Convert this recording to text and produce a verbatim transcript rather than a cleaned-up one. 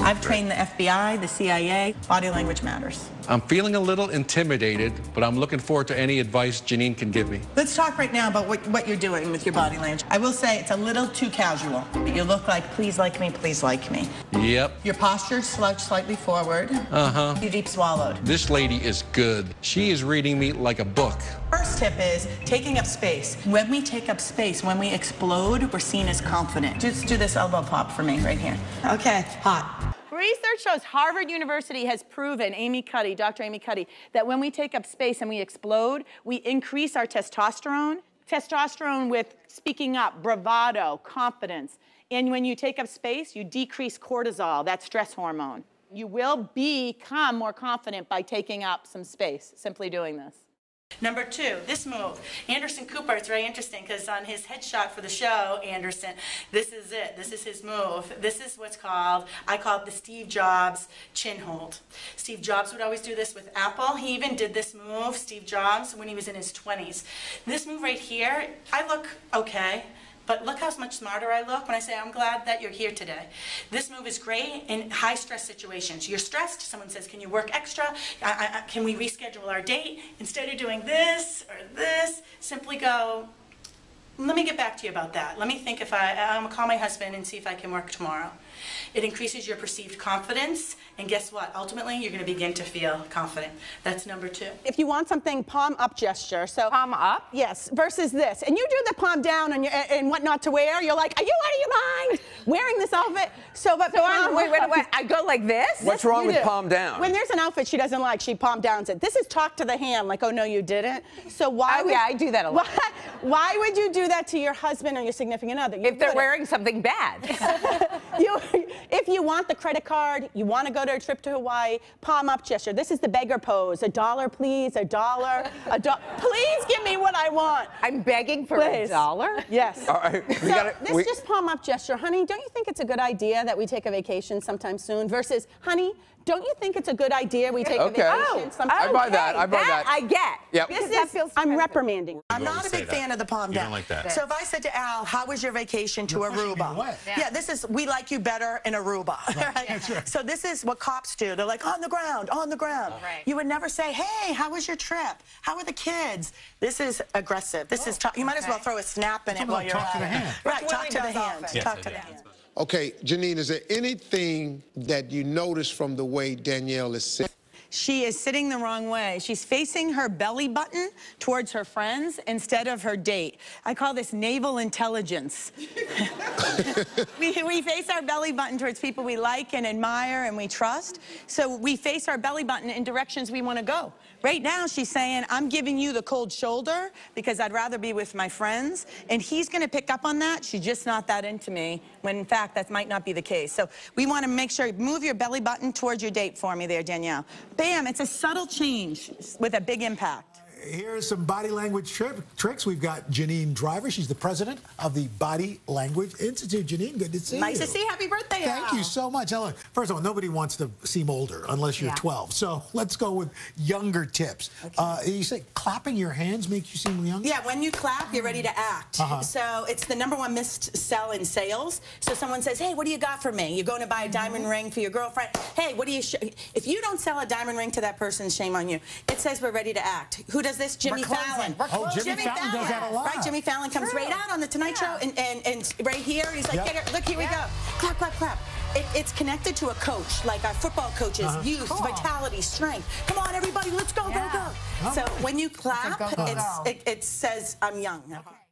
I've trained the F B I, the C I A. Body language matters. I'm feeling a little intimidated, but I'm looking forward to any advice Janine can give me. Let's talk right now about what, what you're doing with your body language. I will say it's a little too casual. You look like, please like me, please like me. Yep. Your posture slouched slightly forward. Uh-huh. You deep swallowed. This lady is good. She is reading me like a book. First tip is taking up space. When we take up space, when we explode, we're seen as confident. Just do this elbow pop for me right here. Okay, hot. Research shows Harvard University has proven, Amy Cuddy, Doctor Amy Cuddy, that when we take up space and we explode, we increase our testosterone. Testosterone with speaking up, bravado, confidence. And when you take up space, you decrease cortisol, that stress hormone. You will become more confident by taking up some space, simply doing this. Number two, this move. Anderson Cooper, it's very interesting because on his headshot for the show, Anderson, this is it. This is his move. This is what's called, I call it the Steve Jobs chin hold. Steve Jobs would always do this with Apple. He even did this move, Steve Jobs, when he was in his twenties. This move right here, I look okay. But look how much smarter I look when I say, I'm glad that you're here today. This move is great in high stress situations. You're stressed, someone says, can you work extra? I, I, can we reschedule our date? Instead of doing this or this, simply go, let me get back to you about that. Let me think if I, I'm gonna call my husband and see if I can work tomorrow. It increases your perceived confidence, and guess what? Ultimately, you're gonna begin to feel confident. That's number two. If you want something, palm up gesture. So palm up? Yes, versus this. And you do the palm down and, and what not to wear. You're like, are you out of your mind wearing this outfit? So, but so I'm, wait, wait, wait, I go like this? What's wrong with palm down? When there's an outfit she doesn't like, she palm downs it. This is talk to the hand, like, oh no, you didn't. So why oh, would, yeah, I do that a lot. Why, why would you do that to your husband or your significant other? You if they're wouldn't. wearing something bad. you, if you want the credit card, you want to go to a trip to Hawaii, palm up gesture. This is the beggar pose. A dollar, please, a dollar, a dollar. Please give me what I want. I'm begging for please. a dollar? Yes. All right. We so gotta, this we... just palm up gesture. Honey, don't you think it's a good idea that we take a vacation sometime soon? Versus, honey, don't you think it's a good idea we take okay. a vacation oh, sometime I buy that. I buy that. that. I get. Yep. This that is, feels I'm reprimanding. I'm not a big fan of the palm down. You don't like that. So if I said to Al, how was your vacation to Aruba? Yeah. yeah, this is, we like you better in Aruba. Right. Right? That's right. So this is what cops do. They're like, on the ground, on the ground. Oh, right. You would never say, hey, how was your trip? How are the kids? This is aggressive. This oh, is, you might okay. as well throw a snap in it while you're talk to the at hand. it. Right, talk to the hand. Yes, Talk to the hand. Okay, Janine, is there anything that you notice from the way Danielle is sitting? She is sitting the wrong way. She's facing her belly button towards her friends instead of her date. I call this naval intelligence. we, we face our belly button towards people we like and admire and we trust. So we face our belly button in directions we want to go. Right now, she's saying, I'm giving you the cold shoulder because I'd rather be with my friends. And he's going to pick up on that. She's just not that into me, when in fact, that might not be the case. So we want to make sure, move your belly button towards your date for me there, Danielle. Bam, it's a subtle change with a big impact. Here's some body language tri tricks. We've got Janine Driver. She's the president of the Body Language Institute. Janine, good to see nice you. Nice to see you. Happy birthday, Thank Al. you so much. Now, look, first of all, nobody wants to seem older unless you're yeah. twelve. So let's go with younger tips. Okay. Uh, you say clapping your hands makes you seem younger? Yeah, when you clap, you're ready to act. Uh-huh. So it's the number one missed sell in sales. So someone says, hey, what do you got for me? You're going to buy a diamond mm-hmm. ring for your girlfriend. Hey, what do you... Sh if you don't sell a diamond ring to that person, shame on you. It says we're ready to act. Who does this? Jimmy Fallon. Oh, Jimmy, Jimmy Fallon, Fallon does that a lot. Right, Jimmy Fallon comes True. right out on the Tonight yeah. Show and, and, and right here, he's like, yep. Get her, look, here yeah. we go. Clap, clap, clap. It, it's connected to a coach, like our football coaches, uh-huh. youth, cool. vitality, strength. Come on, everybody, let's go, yeah. go, go. Oh, so when you clap, it's, it, it says, I'm young. Okay.